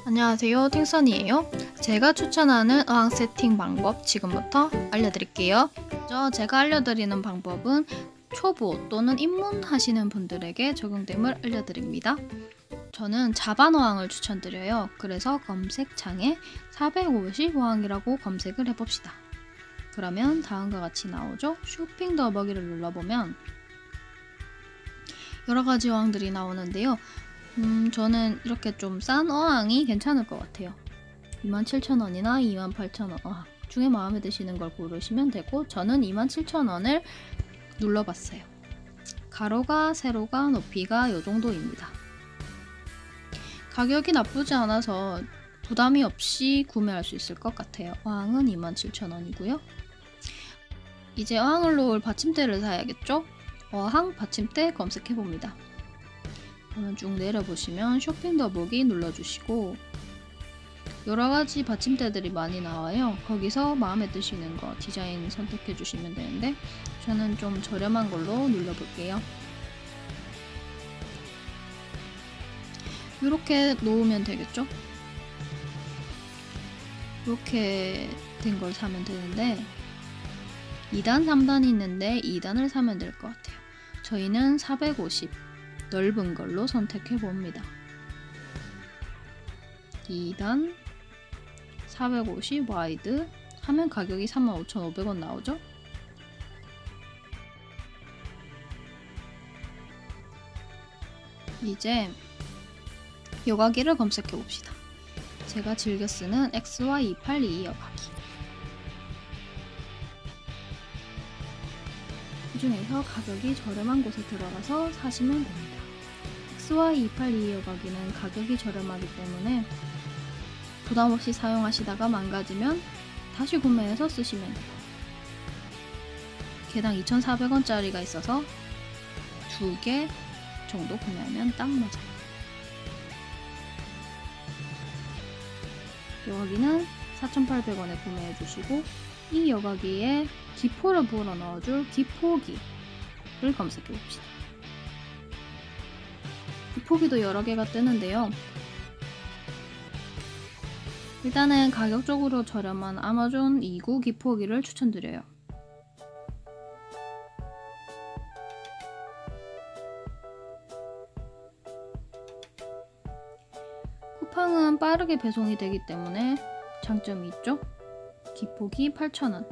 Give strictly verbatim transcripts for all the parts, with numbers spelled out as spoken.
안녕하세요, 팅선이에요. 제가 추천하는 어항 세팅 방법 지금부터 알려드릴게요. 먼저 제가 알려드리는 방법은 초보 또는 입문하시는 분들에게 적용됨을 알려드립니다. 저는 자반 어항을 추천드려요. 그래서 검색창에 사백오십 어항이라고 검색을 해봅시다. 그러면 다음과 같이 나오죠. 쇼핑 더보기를 눌러보면 여러가지 어항들이 나오는데요. 음, 저는 이렇게 좀 싼 어항이 괜찮을 것 같아요. 이만 칠천 원이나 이만 팔천 원 어항 중에 마음에 드시는 걸 고르시면 되고, 저는 이만 칠천 원을 눌러봤어요. 가로가, 세로가, 높이가 이 정도입니다. 가격이 나쁘지 않아서 부담이 없이 구매할 수 있을 것 같아요. 어항은 이만 칠천 원이고요. 이제 어항을 놓을 받침대를 사야겠죠? 어항 받침대 검색해봅니다. 그러면 쭉 내려보시면 쇼핑 더보기 눌러주시고 여러가지 받침대들이 많이 나와요. 거기서 마음에 드시는 거 디자인 선택해 주시면 되는데, 저는 좀 저렴한 걸로 눌러볼게요. 이렇게 놓으면 되겠죠? 이렇게 된 걸 사면 되는데 이 단, 삼 단이 있는데 이 단을 사면 될 것 같아요. 저희는 사백오십 넓은 걸로 선택해 봅니다. 이 단 사백오십 와이드 하면 가격이 삼만 오천오백 원 나오죠? 이제 여과기를 검색해 봅시다. 제가 즐겨 쓰는 엑스와이 이팔이 여과기. 그 중에서 가격이 저렴한 곳에 들어가서 사시면 됩니다. 엑스와이 이팔이 여과기는 가격이 저렴하기 때문에 부담없이 사용하시다가 망가지면 다시 구매해서 쓰시면 돼요. 개당 이천사백 원짜리가 있어서 두 개 정도 구매하면 딱 맞아요. 여과기는 사천팔백 원에 구매해 주시고, 이 여과기에 기포를 불어 넣어줄 기포기를 검색해 봅시다. 기포기도 여러 개가 뜨는데요. 일단은 가격적으로 저렴한 아마존 이구 기포기를 추천드려요. 쿠팡은 빠르게 배송이 되기 때문에 장점이 있죠. 기포기 팔천 원.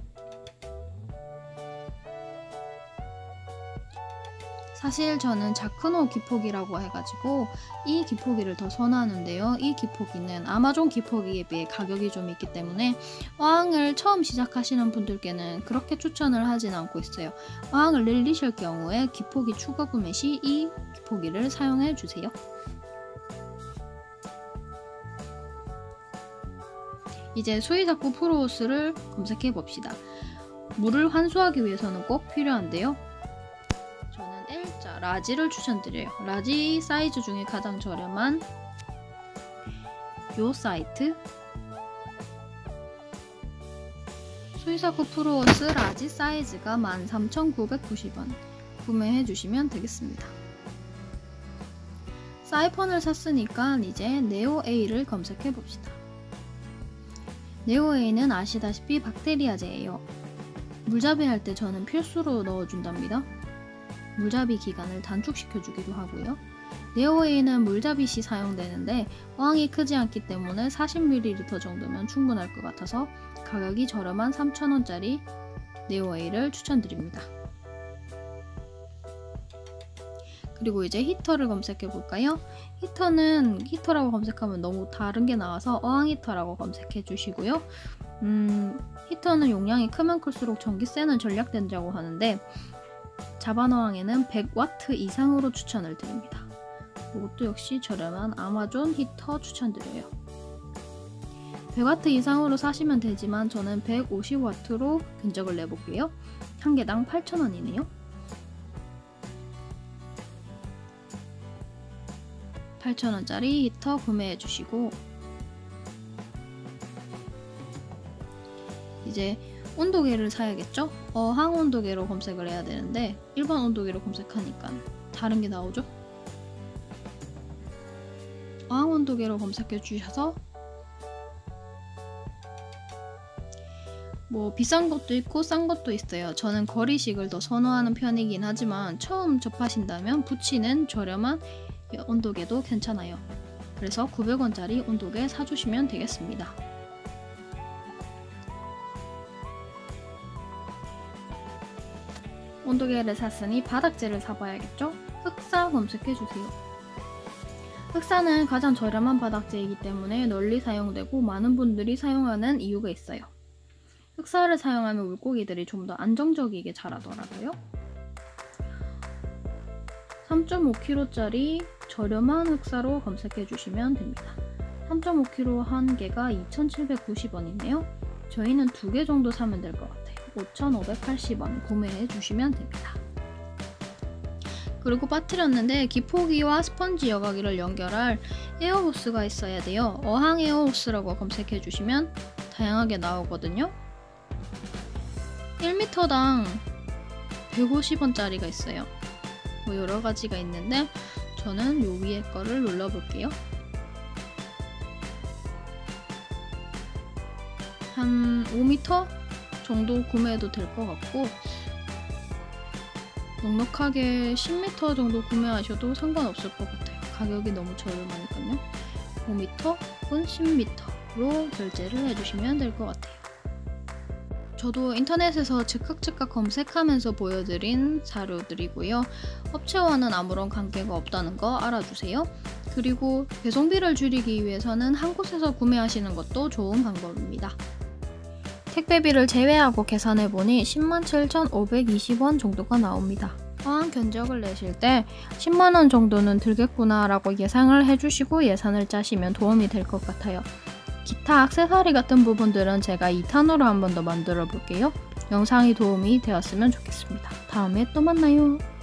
사실 저는 자크노 기포기라고 해가지고 이 기포기를 더 선호하는데요. 이 기포기는 아마존 기포기에 비해 가격이 좀 있기 때문에 어항을 처음 시작하시는 분들께는 그렇게 추천을 하진 않고 있어요. 어항을 늘리실 경우에 기포기 추가 구매 시 이 기포기를 사용해 주세요. 이제 수이사쿠 프로호스를 검색해 봅시다. 물을 환수하기 위해서는 꼭 필요한데요. 저는 L자 라지를 추천드려요. 라지 사이즈 중에 가장 저렴한 요 사이트 수이사쿠 프로호스 라지 사이즈가 만 삼천구백구십 원 구매해 주시면 되겠습니다. 사이펀을 샀으니까 이제 네오 A를 검색해 봅시다. 네오 A는 아시다시피 박테리아제예요. 물잡이 할 때 저는 필수로 넣어준답니다. 물잡이 기간을 단축시켜주기도 하고요. 네오 A는 물잡이 시 사용되는데 어항이 크지 않기 때문에 사십 밀리리터 정도면 충분할 것 같아서 가격이 저렴한 삼천 원짜리 네오 A를 추천드립니다. 그리고 이제 히터를 검색해 볼까요? 히터는 히터라고 검색하면 너무 다른 게 나와서 어항 히터라고 검색해 주시고요. 음, 히터는 용량이 크면 클수록 전기세는 절약된다고 하는데 자반 어항에는 백 와트 이상으로 추천을 드립니다. 이것도 역시 저렴한 아마존 히터 추천드려요. 백 와트 이상으로 사시면 되지만 저는 백오십 와트로 견적을 내볼게요. 한 개당 팔천 원이네요. 팔천 원짜리 히터 구매해 주시고, 이제 온도계를 사야겠죠? 어항 온도계로 검색을 해야 되는데 일반 온도계로 검색하니까 다른 게 나오죠? 어항 온도계로 검색해 주셔서 뭐 비싼 것도 있고 싼 것도 있어요. 저는 거리식을 더 선호하는 편이긴 하지만 처음 접하신다면 붙이는 저렴한 온도계도 괜찮아요. 그래서 구백 원짜리 온도계 사주시면 되겠습니다. 온도계를 샀으니 바닥재를 사봐야겠죠? 흑사 검색해주세요. 흑사는 가장 저렴한 바닥재이기 때문에 널리 사용되고 많은 분들이 사용하는 이유가 있어요. 흑사를 사용하면 물고기들이 좀 더 안정적이게 자라더라고요. 삼 점 오 킬로그램짜리 저렴한 흑사로 검색해주시면 됩니다. 삼 점 오 킬로그램 한 개가 이천칠백구십 원이네요. 저희는 두 개 정도 사면 될 것 같아요. 오천오백팔십 원 구매해 주시면 됩니다. 그리고 빠뜨렸는데 기포기와 스펀지 여과기를 연결할 에어호스가 있어야 돼요. 어항 에어호스라고 검색해 주시면 다양하게 나오거든요. 일 미터당 백오십 원짜리가 있어요. 뭐 여러 가지가 있는데 저는 요 위에 거를 눌러볼게요. 한 오 미터 정도 구매해도 될 것 같고 넉넉하게 십 미터 정도 구매하셔도 상관없을 것 같아요. 가격이 너무 저렴하니까요. 오 미터 혹은 십 미터로 결제를 해주시면 될 것 같아요. 저도 인터넷에서 즉각 즉각 검색하면서 보여드린 자료들이고요. 업체와는 아무런 관계가 없다는 거 알아주세요. 그리고 배송비를 줄이기 위해서는 한 곳에서 구매하시는 것도 좋은 방법입니다. 택배비를 제외하고 계산해보니 십만 칠천오백이십 원 정도가 나옵니다. 어항 견적을 내실 때 십만 원 정도는 들겠구나 라고 예상을 해주시고 예산을 짜시면 도움이 될 것 같아요. 기타 액세서리 같은 부분들은 제가 이 탄으로 한 번 더 만들어 볼게요. 영상이 도움이 되었으면 좋겠습니다. 다음에 또 만나요.